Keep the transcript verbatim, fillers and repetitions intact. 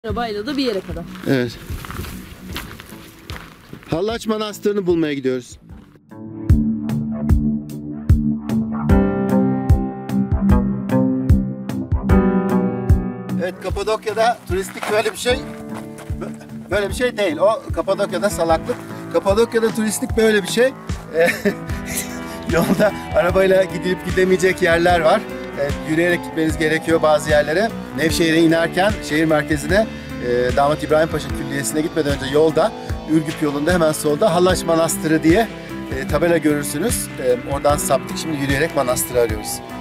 Arabayla da bir yere kadar. Evet. Hallaç Manastırı'nı bulmaya gidiyoruz. Evet, Kapadokya'da turistik böyle bir şey böyle bir şey değil. O Kapadokya'da salaklık. Kapadokya'da turistik böyle bir şey. Yolda arabayla gidip gidemeyecek yerler var. Evet, yürüyerek gitmeniz gerekiyor bazı yerlere. Nevşehir'e inerken şehir merkezine e, Damat İbrahim Paşa Külliyesi'ne gitmeden önce yolda Ürgüp yolunda hemen solda Hallaç Manastırı diye e, tabela görürsünüz. E, oradan saptık. Şimdi yürüyerek manastırı arıyoruz.